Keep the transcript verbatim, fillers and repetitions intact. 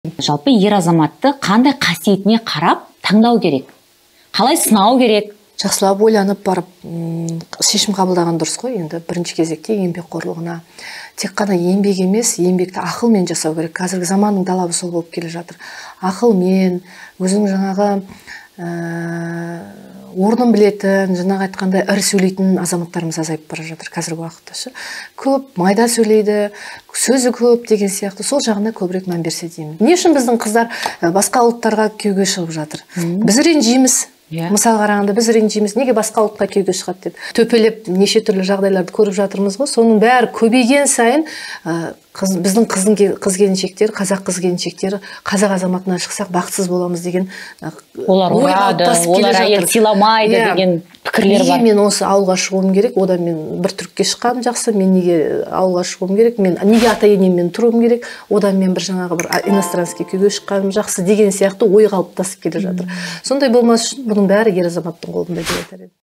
Жалпы ер азаматты қандай қасиетіне қарап таңдау керек? Қалай сынау керек? Жақсылап ойланып барып шешім қабылдаған дұрыс қой. Енді бірінші кезекте еңбекқорлығына. Тек қана еңбек емес, еңбекті ақылмен жасау керек. Қазіргі заманның талабы сол болып келе жатыр. Ақылмен, өзің жаңағы орнын білетін, жаңағы айтқандай ірі сөйлейтін азаматтарымыз азайып бара жатыр қазіргі уақытта. Көп майда сөйлейді, сөзі көп деген сияқты, сол жағына көбірек мән берсе деймін. Не үшін біздің қыздар басқа ұлттарға күйеуге шығып жатыр? Біз ренжиміз. Мысал қарағанда біз ренжиміз, неге басқа ұлтқа күйеуге шығады деп. Төпелеп неше түрлі жағдайларды көріп жатырмыз ғой. Соның бәрі көбейген сайын біздің қыздың қыз келіншектер, қазақ қыз келіншектері қазақ азаматынан шықсақ бақытсыз боламыз деген олар ұрады, олар әйел сыйламайды деген пікірлер бар. Неге мен осы ауылға шығуым керек? Одан мен бір түрікке шыққаным жақсы, мен неге ауылға шығуым керек? Мен неге ата-енеммен тұруым керек? Одан мен бір жаңағы бір иностранский күйеуге шыққаным жақсы деген сияқты ой қалыптасып келе жатыр. Сондай болмас үшін бұның бәрі ер азаматтың қолында деп айтар едім.